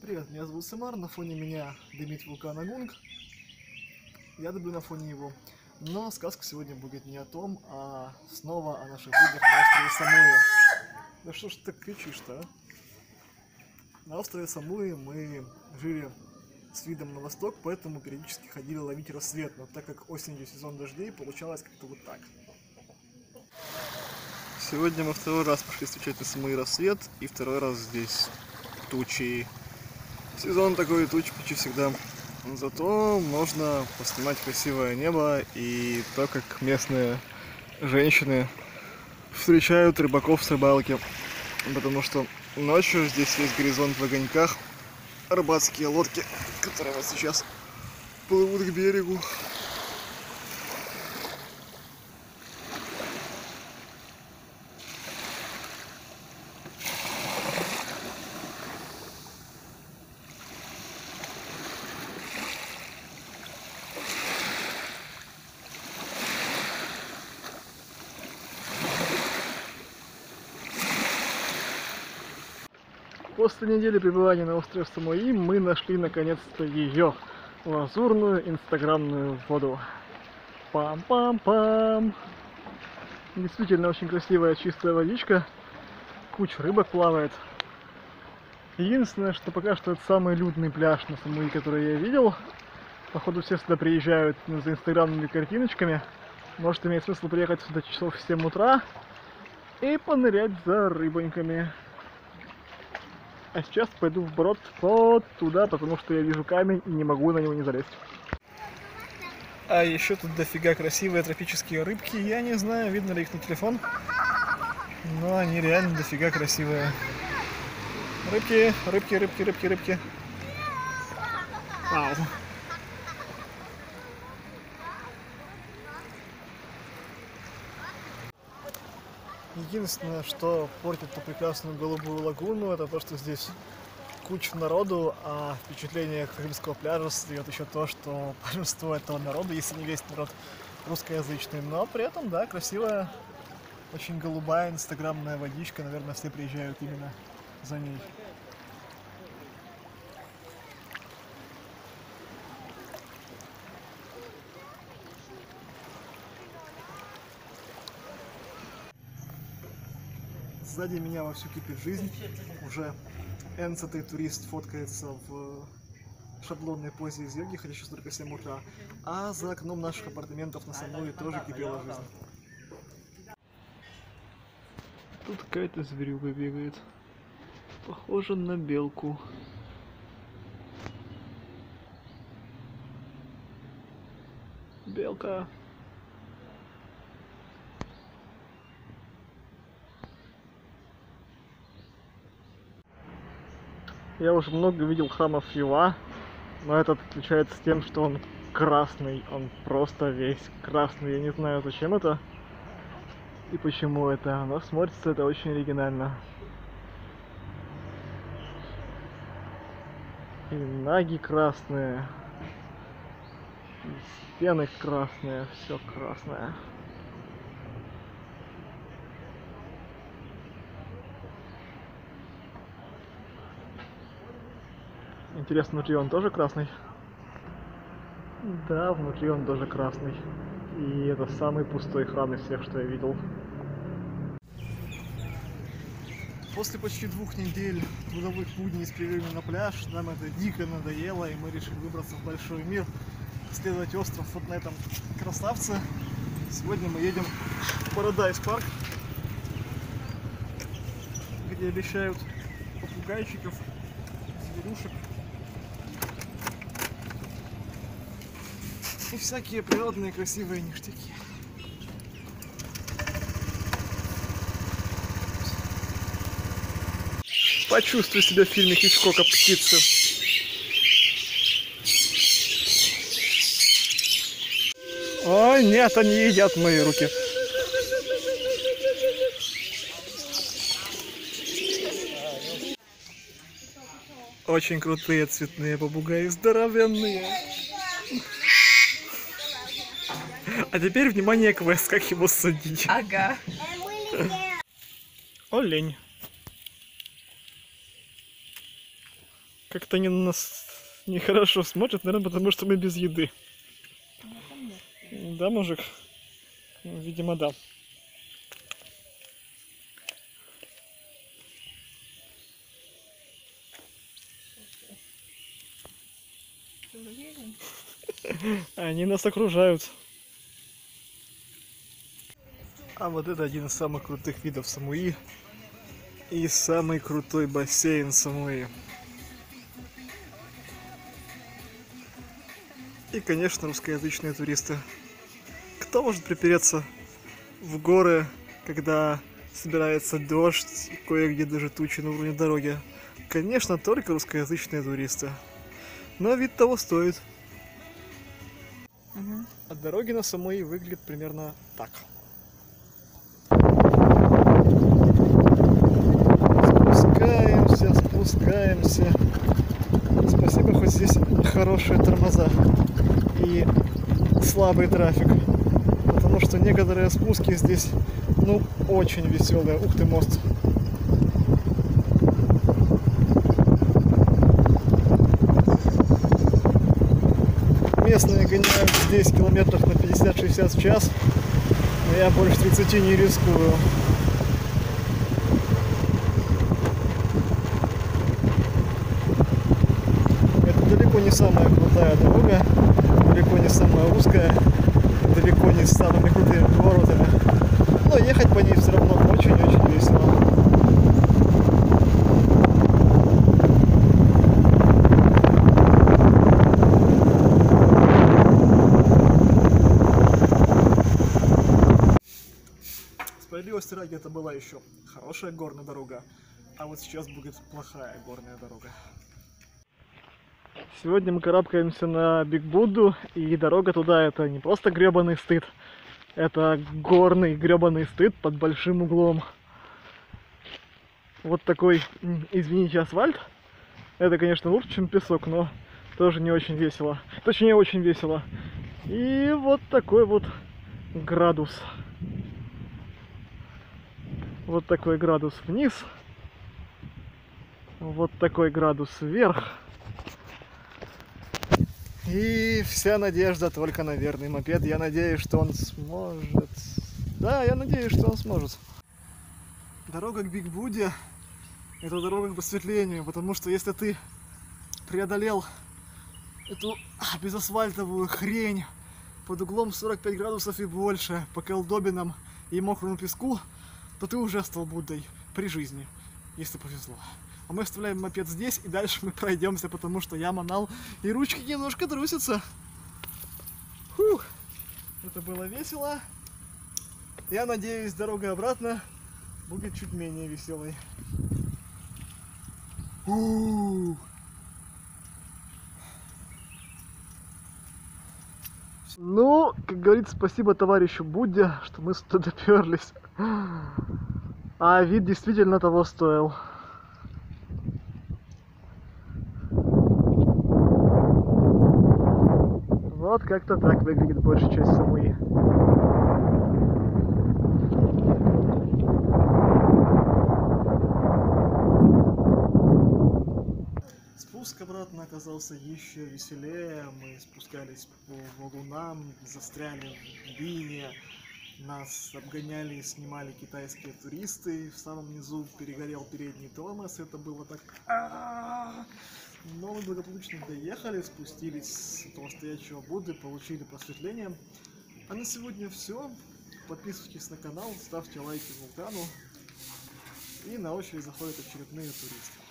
Привет, меня зовут Самар, на фоне меня дымит вулкан Агунг. Я дымлю на фоне его. Но сказка сегодня будет не о том, а снова о наших видах на острове Самуи. Да что ж ты так кричишь-то, а? На острове Самуи мы жили с видом на восток, поэтому периодически ходили ловить рассвет. Но так как осенью сезон дождей, получалось как-то вот так. Сегодня мы второй раз пошли встречать на Самуи рассвет, и второй раз здесь тучи. Сезон такой, тучи почти всегда. Зато можно поснимать красивое небо и то, как местные женщины встречают рыбаков с рыбалки. Потому что ночью здесь весь горизонт в огоньках. Рыбацкие лодки, которые вот сейчас плывут к берегу. После недели пребывания на острове Самуи мы нашли наконец-то ее лазурную инстаграмную воду. Пам-пам-пам! Действительно очень красивая чистая водичка, куча рыбок плавает. Единственное, что пока что это самый людный пляж на Самуи, который я видел. Походу все сюда приезжают за инстаграмными картиночками. Может, имеет смысл приехать сюда часов в 7 утра и понырять за рыбоньками. А сейчас пойду вброд вот туда, потому что я вижу камень и не могу на него не залезть. А еще тут дофига красивые тропические рыбки. Я не знаю, видно ли их на телефон, но они реально дофига красивые. Рыбки, рыбки, рыбки, рыбки, рыбки. Вау. Единственное, что портит эту прекрасную голубую лагуну, это то, что здесь куча народу, а впечатление крымского пляжа создает еще то, что большинство этого народа, если не весь народ, русскоязычный. Но при этом, да, красивая, очень голубая инстаграмная водичка, наверное, все приезжают именно за ней. Сзади меня вовсю кипит жизнь. Уже энцатый турист фоткается в шаблонной позе из йоги, хотя сейчас только 7 утра. А за окном наших апартаментов на Самуи тоже кипела жизнь. Тут какая-то зверюга бегает. Похоже на белку. Белка. Я уже много видел храмов Фила, но этот отличается тем, что он красный, он просто весь красный. Я не знаю, зачем это и почему это, но смотрится это очень оригинально. И наги красные, и стены красные, все красное. Интересно, внутри он тоже красный? Да, внутри он тоже красный. И это самый пустой храм из всех, что я видел. После почти 2 недель трудовых будней с перерывами на пляж нам это дико надоело, и мы решили выбраться в большой мир, исследовать остров вот на этом красавце. Сегодня мы едем в Paradise Park, где обещают попугайчиков, зверушек и всякие природные красивые ништяки. Почувствуй себя в фильме Хичкока «Птицы». Ой, нет, они едят мои руки. Очень крутые цветные попугаи, здоровенные. А теперь, внимание, квест, как его садить. Ага. Олень. Как-то они на нас нехорошо смотрят, наверное, потому что мы без еды. Да, мужик? Видимо, да. Они нас окружают. А вот это один из самых крутых видов Самуи. И самый крутой бассейн Самуи. И, конечно, русскоязычные туристы. Кто может припереться в горы, когда собирается дождь, и кое-где даже тучи на уровне дороги? Конечно, только русскоязычные туристы. Но вид того стоит. От дороги на Самуи выглядит примерно так. Спускаемся. Спасибо, хоть здесь хорошие тормоза и слабый трафик. Потому что некоторые спуски здесь, ну, очень веселые. Ух ты, мост. Местные гоняют здесь километров на 50-60 в час, но я больше 30 не рискую. Это далеко не самая крутая дорога, далеко не самая узкая, далеко не с самыми крутыми поворотами, но ехать по ней все равно очень-очень весело. Справедливости ради, это была еще хорошая горная дорога, а вот сейчас будет плохая горная дорога. Сегодня мы карабкаемся на Биг Будду, и дорога туда это не просто гребаный стыд, это горный гребаный стыд под большим углом. Вот такой, извините, асфальт. Это, конечно, лучше, чем песок, но тоже не очень весело. Точнее, очень весело. И вот такой вот градус. Вот такой градус вниз. Вот такой градус вверх. И вся надежда только на верный мопед. Я надеюсь, что он сможет. Да, я надеюсь, что он сможет. Дорога к Биг Будде — это дорога к просветлению, потому что если ты преодолел эту безасфальтовую хрень под углом 45 градусов и больше, по колдобинам и мокрому песку, то ты уже стал Буддой при жизни, если повезло. А мы оставляем мопед здесь, и дальше мы пройдемся, потому что я манал, и ручки немножко трусятся. Фух, это было весело. Я надеюсь, дорога обратно будет чуть менее веселой. Ну, как говорится, спасибо товарищу Будде, что мы сюда доперлись. А вид действительно того стоил. Вот как-то так выглядит большая часть Самуи. Спуск обратно оказался еще веселее. Мы спускались по валунам, застряли в глине. Нас обгоняли и снимали китайские туристы. В самом низу перегорел передний тормоз. Это было так... Но мы благополучно доехали, спустились с этого стоячего Будды, получили просветление. А на сегодня все. Подписывайтесь на канал, ставьте лайки вулкану. И на очередь заходят очередные туристы.